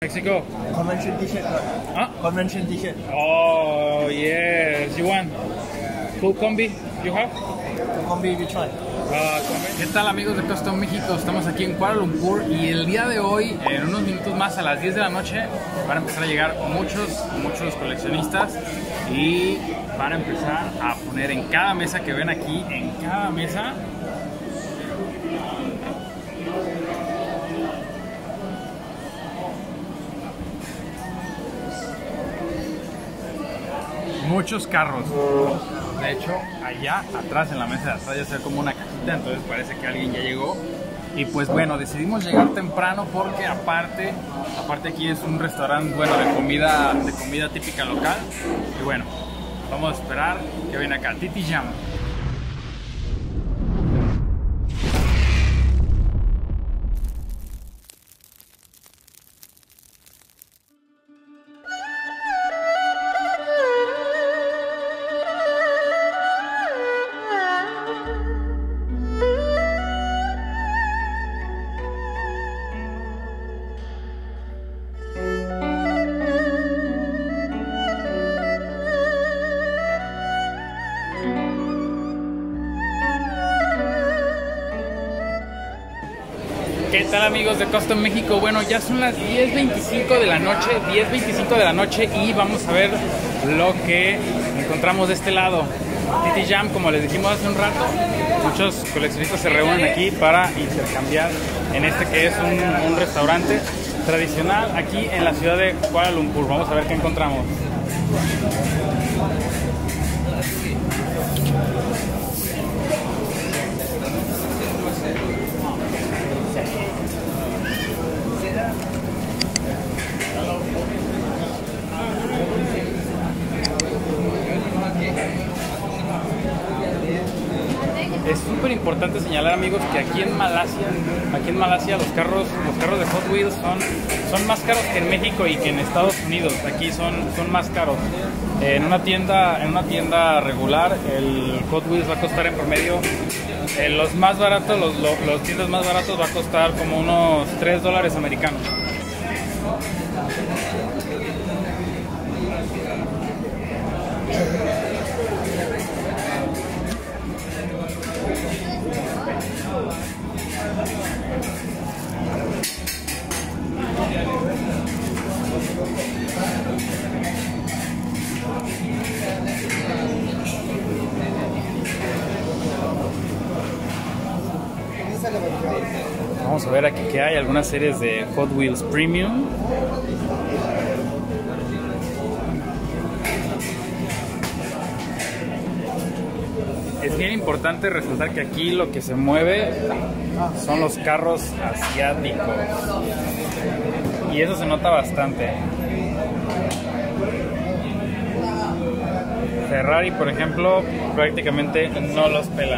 Mexico. Convention t-shirt. Huh? Convention t-shirt. Oh, yes. You want? Full combi? You have? Combi, which one? ¿Qué tal, amigos de Custom México? Estamos aquí en Kuala Lumpur y el día de hoy, en unos minutos más, a las 10 de la noche, van a empezar a llegar muchos coleccionistas y van a empezar a poner en cada mesa que ven aquí, en cada mesa, muchos carros. De hecho, allá atrás, en la mesa de atrás, ya se ve como una cajita, entonces parece que alguien ya llegó. Y pues bueno, decidimos llegar temprano porque aparte aquí es un restaurante bueno de comida típica local. Y bueno, vamos a esperar que viene acá, Titi Jam. ¿Qué tal, amigos de Custom México? Bueno, ya son las 10:25 de la noche, y vamos a ver lo que encontramos de este lado. Titi Jam, como les dijimos hace un rato, muchos coleccionistas se reúnen aquí para intercambiar en este que es un restaurante tradicional aquí en la ciudad de Kuala Lumpur. Vamos a ver qué encontramos. Es súper importante señalar, amigos, que aquí en Malasia los carros de Hot Wheels son más caros que en México y que en Estados Unidos. Aquí son más caros. En una tienda regular, el Hot Wheels va a costar en promedio, los más baratos, los tiendas más baratos va a costar como unos $3 americanos. Vamos a ver aquí que hay algunas series de Hot Wheels Premium. Es bien importante resaltar que aquí lo que se mueve son los carros asiáticos. Y eso se nota bastante. Ferrari, por ejemplo, prácticamente no los pelan.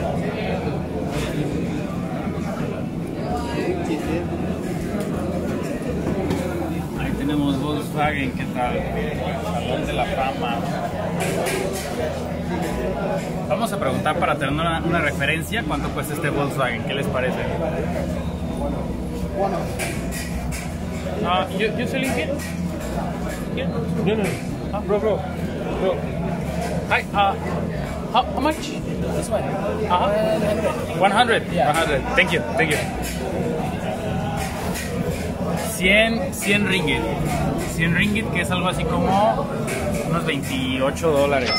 Ahí tenemos Volkswagen, ¿qué tal? Salón de la Fama. Vamos a preguntar para tener una referencia cuánto cuesta este Volkswagen. ¿Qué les parece? You selling it? Here? No. Bro. Hi. How much? This one. 100. Yeah. 100. Thank you. 100 ringgit. 100 ringgit, que es algo así como unos $28.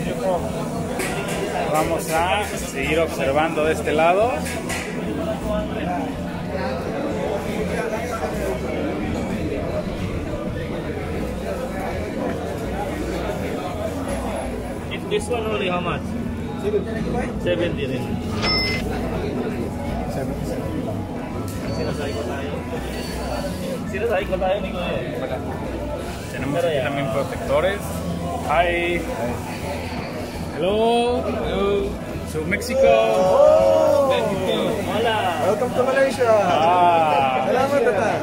Vamos a seguir observando de este lado. This one only how much? 70. Tenemos aquí también protectores. Hi. Hello. So Mexico. Hola. Welcome to Malaysia. Selamat datang.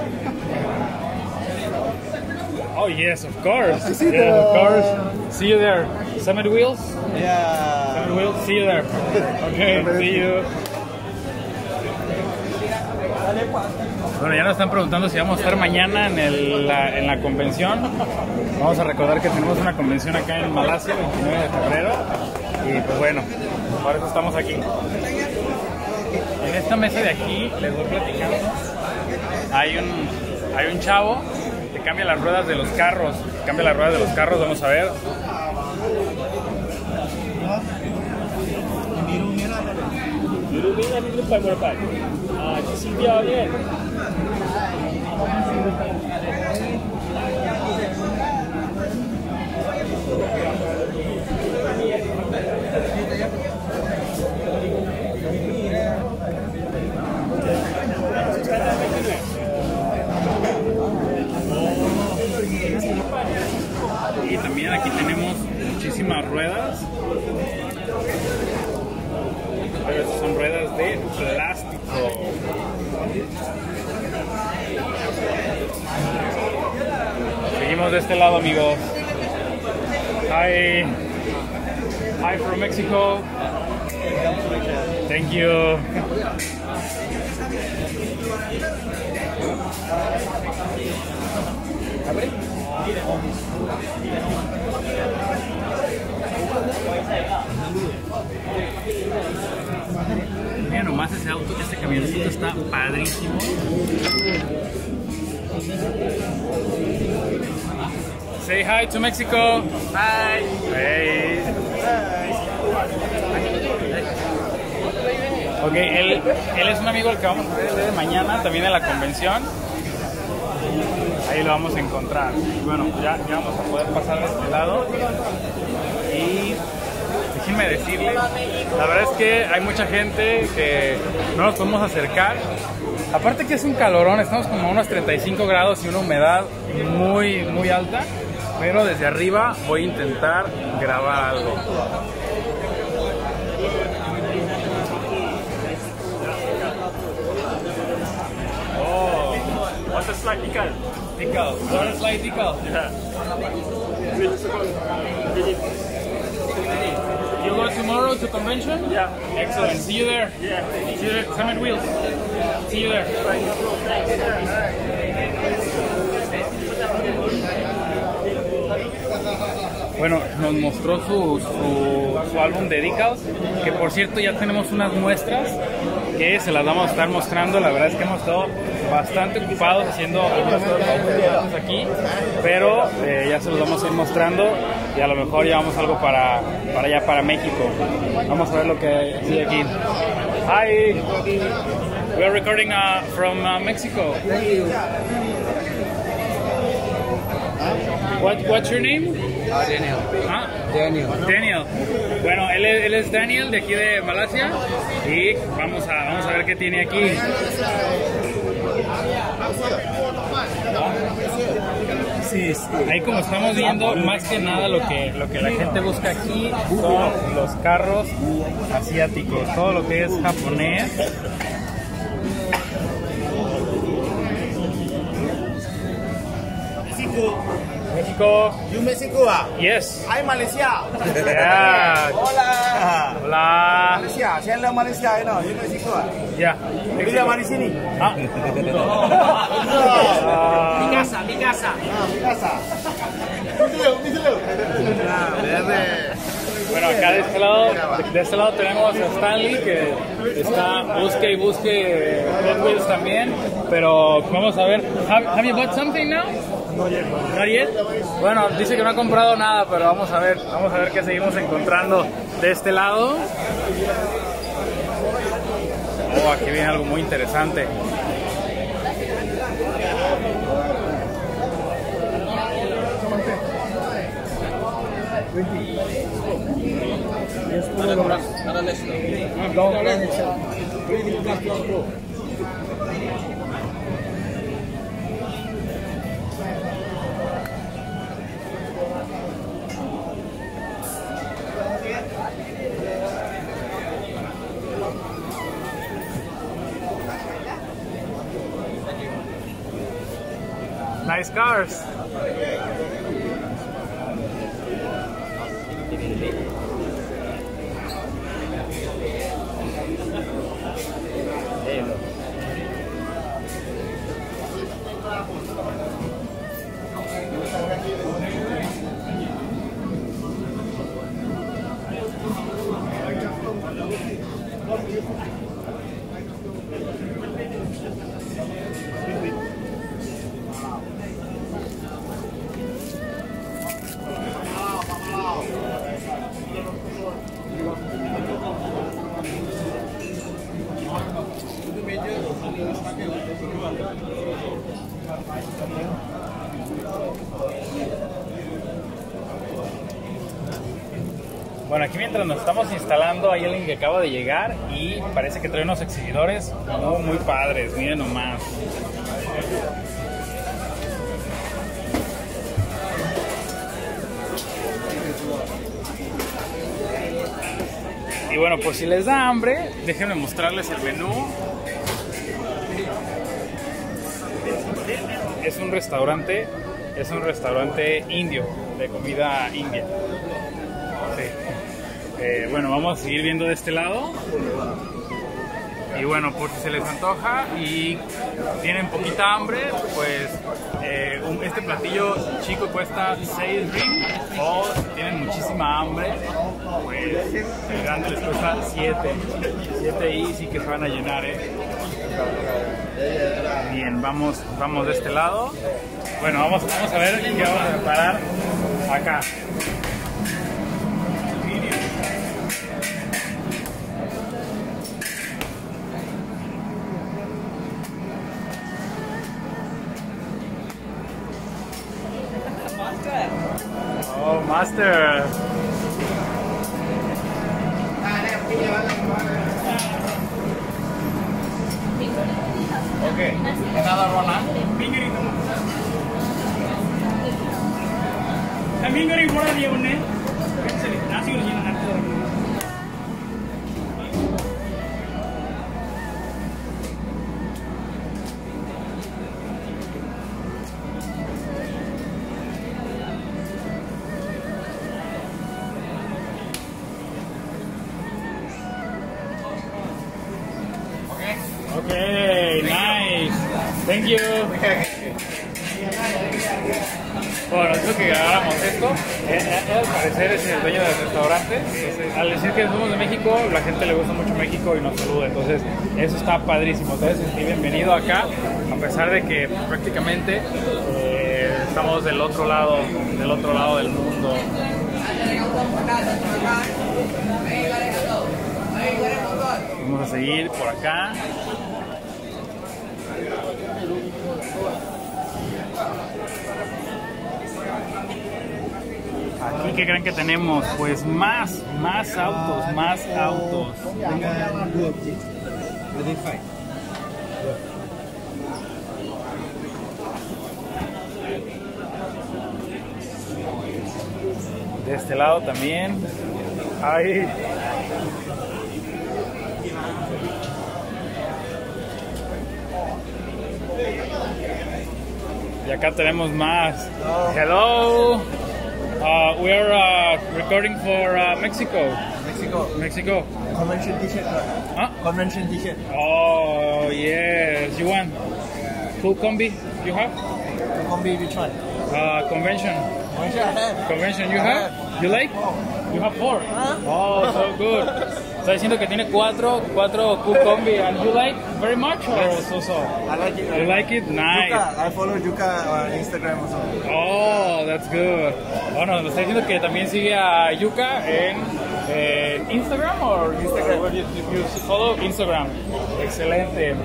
Oh yes, of course. Yeah, of course. See you there. Summit Wheels. Yeah. Summit Wheels. See you there. Okay. See you. Bueno, ya nos están preguntando si vamos a estar mañana en la convención. Vamos a recordar que tenemos una convención acá en Malasia, el 29 de febrero. Y pues bueno, por eso estamos aquí. En esta mesa de aquí, les voy platicando, hay un chavo que cambia las ruedas de los carros. Vamos a ver. Y también aquí tenemos muchísimas ruedas. Pero estas son ruedas de plástico. Seguimos de este lado, amigos. Hi from Mexico. Thank you. Mira nomás ese auto, este camioncito está padrísimo. Say hi to Mexico. Hi. Hey. Ok, él es un amigo al que vamos a ver de mañana, también en la convención. Ahí lo vamos a encontrar. Bueno, ya vamos a poder pasar de este lado. Y déjenme decirles, la verdad es que hay mucha gente que no nos podemos acercar. Aparte que es un calorón, estamos como a unos 35 grados y una humedad muy, muy alta. Pero desde arriba voy a intentar grabar algo. Oh, what's a slight decal? Decal. What a slight decal? Yeah. You go tomorrow to convention? Yeah. Excellent. See you there. Yeah. See you there. Summit Wheels. See you there. Bueno, nos mostró su álbum de decals, que por cierto ya tenemos unas muestras que se las vamos a estar mostrando. La verdad es que hemos estado bastante ocupados haciendo algunas cosas aquí, pero ya se los vamos a ir mostrando y a lo mejor llevamos algo para allá, para México. Vamos a ver lo que sigue aquí. Hi, we are recording from Mexico. What's your name? Daniel. ¿Ah? Daniel. Bueno, él es Daniel de aquí de Malasia y vamos a ver qué tiene aquí. Sí, sí. Ahí como estamos viendo, más que nada lo que la gente busca aquí son los carros asiáticos, todo lo que es japonés. México. You Mexico? Yes. Hi Malaysia. Yeah. Hola. Hola. Malaysia, saya lah Malaysia, you know. You Mexico? Ya. Bila mari sini? Ah. Mi casa. Mi casa. Míselo. Verde. Bueno, acá de este lado tenemos a Stanley, que está busque y busque Hot Wheels también, pero vamos a ver. Have you bought something now? Not yet. Bueno, dice que no ha comprado nada, pero vamos a ver qué seguimos encontrando de este lado. Oh, aquí viene algo muy interesante. Nice cars. Bueno, aquí mientras nos estamos instalando hay alguien que acaba de llegar y parece que trae unos exhibidores muy padres, miren nomás. Y bueno, pues si les da hambre, déjenme mostrarles el menú. Es un restaurante indio, de comida india. Sí. Bueno, vamos a seguir viendo de este lado. Y bueno, por si se les antoja y tienen poquita hambre, pues este platillo chico cuesta 6 ring, o si tienen muchísima hambre, pues el grande les cuesta 7 y sí que se van a llenar, Bien, vamos de este lado. Bueno, vamos a ver qué vamos a preparar acá. Oh, Master. Okay, another one, huh? Mingari போட இல்லையா ஒண்ணு சரி நாசி ஒரு சின்ன நடத்து Okay, nice. Thank you. Bueno, nosotros que grabáramos esto, al parecer es el dueño del restaurante. Entonces, al decir que somos de México, la gente le gusta mucho México y nos saluda. Entonces, eso está padrísimo. Entonces, bienvenido acá, a pesar de que prácticamente estamos del otro lado del mundo. Vamos a seguir por acá. Aquí, ¿qué creen que tenemos? Pues más autos. De este lado también. Ahí. Y acá tenemos más. Hello. We are recording for Mexico. Mexico. Convention t-shirt. Huh? Convention t-shirt. Oh yes. You want full combi? You have? Combi, which one? Convention. Convention I have. Convention. You have? You like? You have 4. Oh, so good. Está diciendo que tiene 4 cool combi, and you like very much or so? I like it. You like it? Nice. Yuka, I follow Yuka on Instagram also. Oh, that's good. Bueno, nos está diciendo que también sigue a Yuka en Instagram o Instagram. You follow Instagram. Excelente.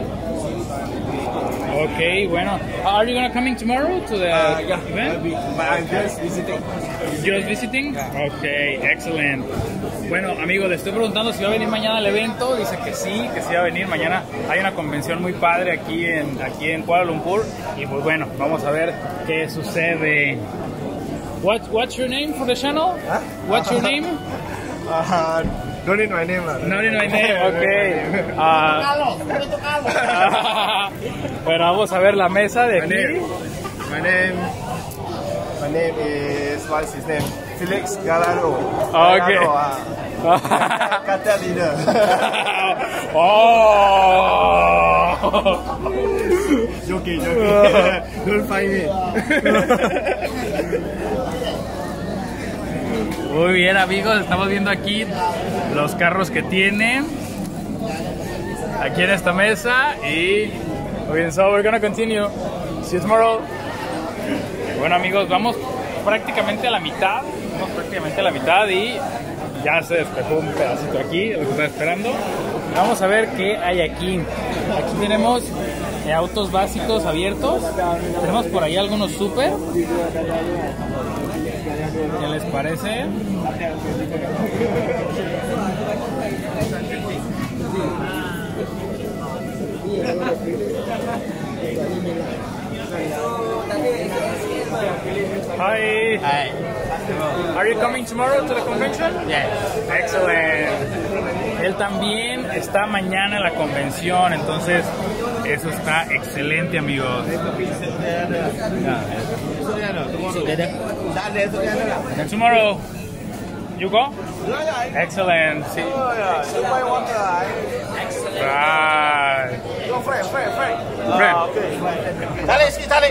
Okay, bueno. Are you gonna coming tomorrow to the Yeah, event? but I'm just visiting. Just visiting? Okay, excellent. Bueno, amigo, le estoy preguntando si va a venir mañana al evento. Dice que sí va a venir mañana. Hay una convención muy padre aquí en Kuala Lumpur. Y pues bueno, vamos a ver qué sucede. What's your name for the channel? Huh? What's your name? Don't need my name. No need my name, okay. Bueno, vamos a ver la mesa de aquí. My name is, what's his name? Felix Gallardo. Okay. Cartel leader. Oh. Joking. Don't find me. Muy bien, amigos, estamos viendo aquí los carros que tienen aquí en esta mesa y bien, so we're gonna continue. See you tomorrow. Bueno, amigos, vamos prácticamente a la mitad y ya se despejó un pedacito aquí, lo que estaba esperando. Vamos a ver qué hay aquí. Aquí tenemos autos básicos abiertos. Tenemos por ahí algunos super. ¿Qué les parece? Hi. Hi. Are you coming tomorrow to the convention? Yes. Excellent. Él también está mañana en la convención, entonces eso está excelente, amigos. And tomorrow, you go? Excellent. Sí. Right. Dale, sí, dale.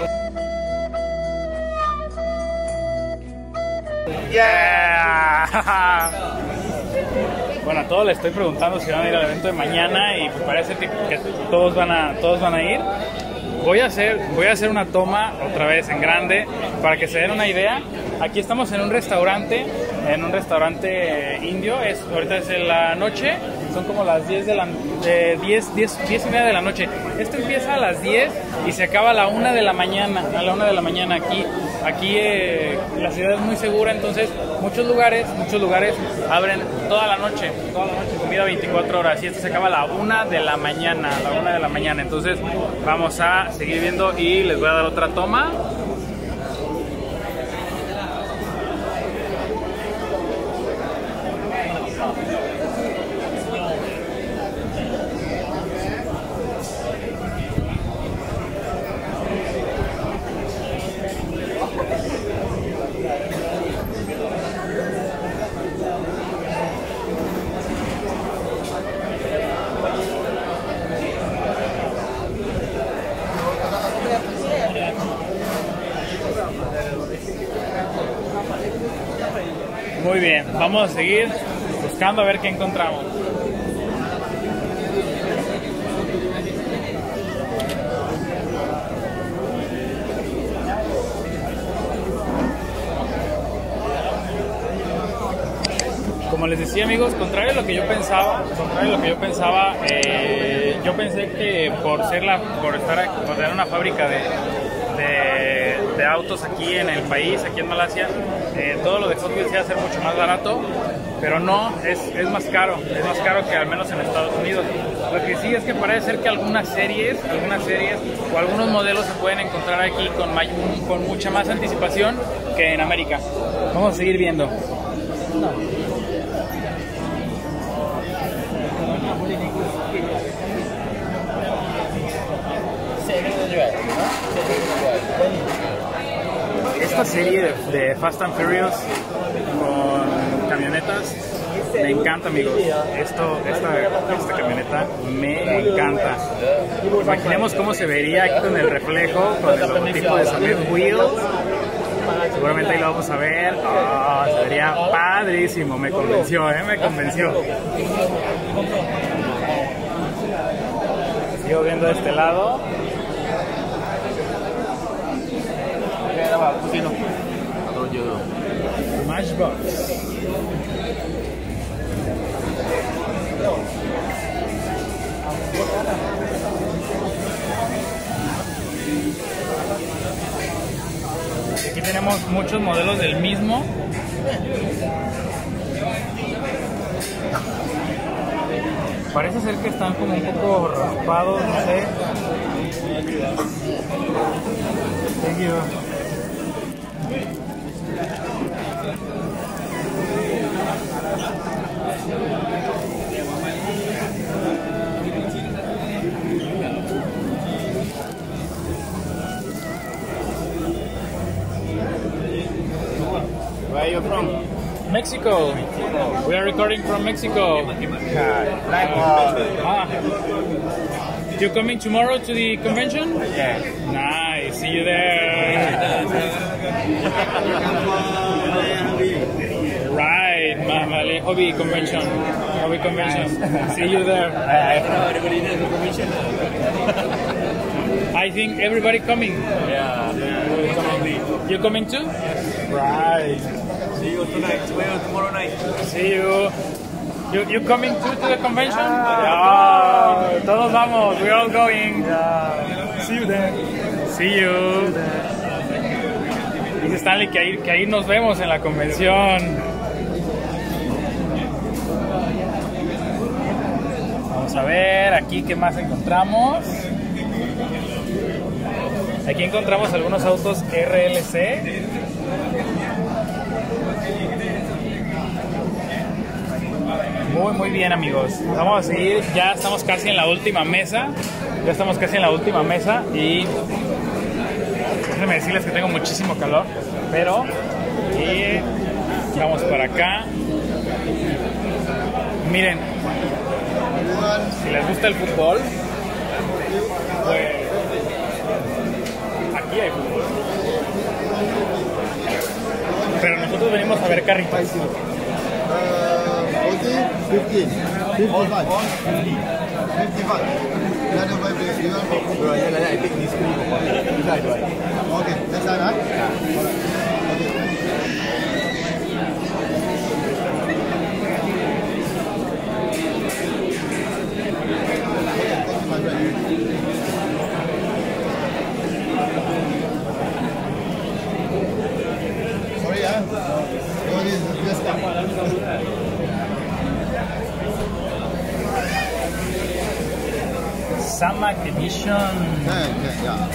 Yeah. Bueno, a todos les estoy preguntando si van a ir al evento de mañana y parece que todos van a ir. Voy a hacer una toma otra vez en grande para que se den una idea. Aquí estamos en un restaurante indio. Ahorita es en la noche, son como las 10 y media de la noche. Esto empieza a las 10 y se acaba a la 1 de la mañana. Aquí la ciudad es muy segura, entonces muchos lugares abren toda la noche, comida 24 horas, y esto se acaba a la 1 de la mañana, entonces vamos a seguir viendo y les voy a dar otra toma. Muy bien, vamos a seguir buscando a ver qué encontramos. Como les decía, amigos, contrario a lo que yo pensaba, yo pensé que por tener una fábrica de autos aquí en el país, aquí en Malasia, todo lo de Hot Wheels iba a ser mucho más barato, pero no, es más caro que al menos en Estados Unidos. Lo que sí es que parece ser que algunas series o algunos modelos se pueden encontrar aquí con mucha más anticipación que en América. Vamos a seguir viendo. Esta serie de Fast and Furious con camionetas me encanta, amigos. Esta camioneta me encanta. Imaginemos cómo se vería aquí con el reflejo, con el logotipo de Summit Wheels. Seguramente ahí lo vamos a ver. Se vería padrísimo. Me convenció, me convenció. Sigo viendo de este lado. Matchbox. Aquí tenemos muchos modelos del mismo. Parece ser que están como un poco raspados, no sé. Thank you. Where are you from? Mexico. We are recording from Mexico. You coming tomorrow to the convention? Yeah. Nice. See you there. Right, Mali Hobby Convention. See you there. Everybody knows the convention. I think everybody coming. Yeah. You coming too? Right. See you tonight. Tomorrow night. See you. You coming too to the convention? Yeah. Todos vamos. We're all going. Yeah. See you there. See you. Dice Stanley que ahí nos vemos en la convención. Vamos a ver aquí qué más encontramos. Aquí encontramos algunos autos RLC. Muy bien, amigos. Vamos a seguir, ya estamos casi en la última mesa. Y déjenme decirles que tengo muchísimo calor, pero vamos para acá. Miren, si les gusta el fútbol, pues aquí hay fútbol. Pero nosotros venimos a ver carritos. 55. Bro, I take this screen. Okay, that's that, Sorry, Samac Edition. Yeah.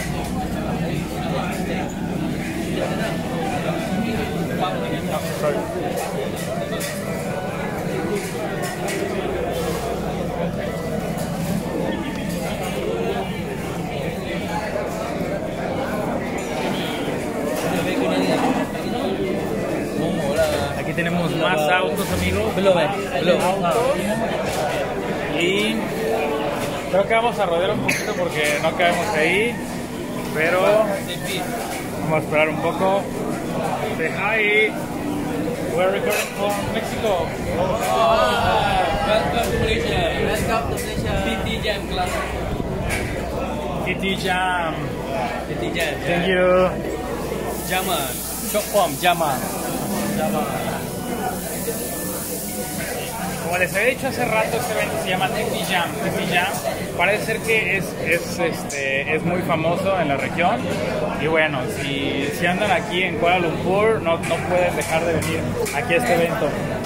Sorry. Aquí tenemos más autos, amigos. Autos. Y creo que vamos a rodear un poquito porque no cabemos ahí. Pero vamos a esperar un poco. Say hi. We're recording from Mexico. Welcome to Malaysia. TT Jam class. TT Jam. TT Jam. Thank you. Jama. Short form Jama. Como les había dicho hace rato, este evento se llama TT Jam. TT Jam parece ser que es muy famoso en la región. Y bueno, si andan aquí en Kuala Lumpur, no pueden dejar de venir aquí a este evento.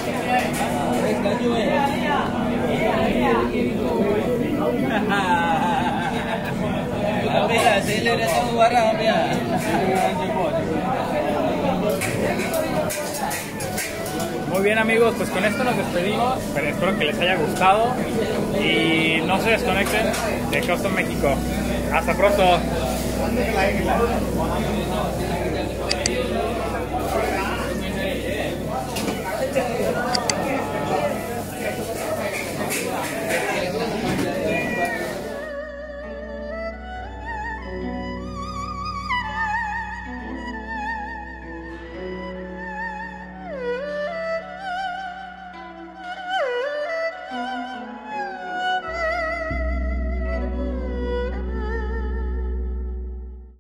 Muy bien, amigos, pues con esto nos despedimos, pero espero que les haya gustado y no se desconecten de Custom México. Hasta pronto.